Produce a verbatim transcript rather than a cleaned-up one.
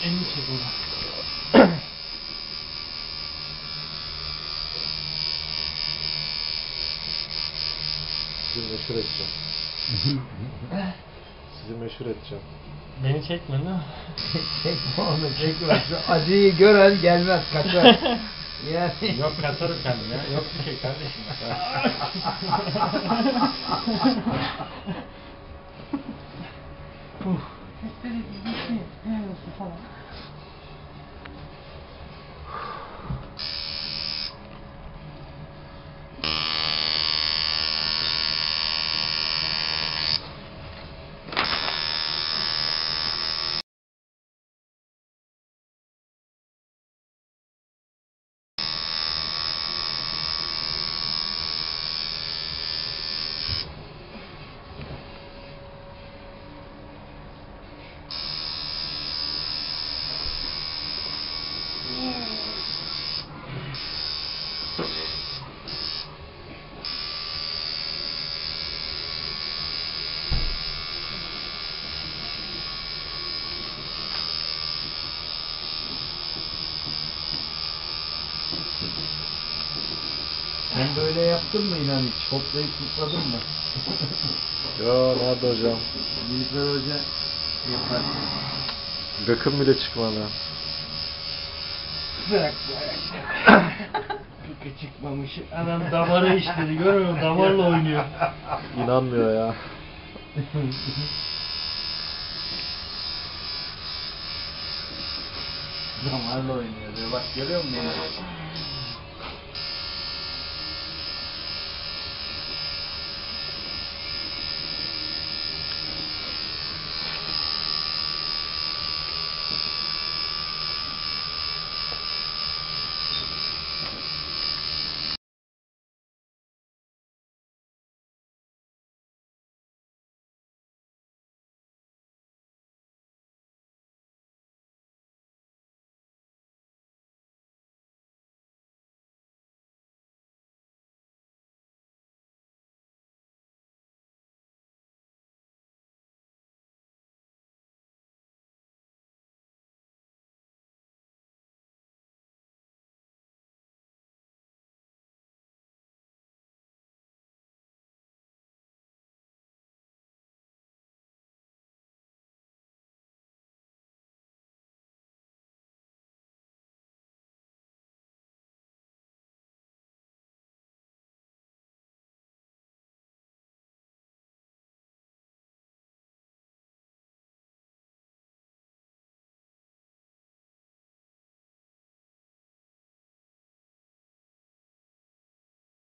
elini çek oradan. Sizi meşhur edeceğim. Sizi meşhur edeceğim. Beni çekme değil mi? Çekme onu, çekme. Şu acıyı gören gelmez, kaçar. Yani... Yok, katarım kendim ya. Yok bir şey kardeşim. Uf. Sesleri gitti. Su falan. Sen böyle yaptın mı inan hiç? Hoplayıp zıpladın mı? Ya nerede hocam? Nilüfer Hoca yapar. Gıkım bile çıkmadı. Bırak bırak. Kıkı çıkmamış. Adam damarı işledi. Görmüyor musun? Damarla oynuyor. İnanmıyor ya. Damarla oynuyor diyor. Bak görüyor musun?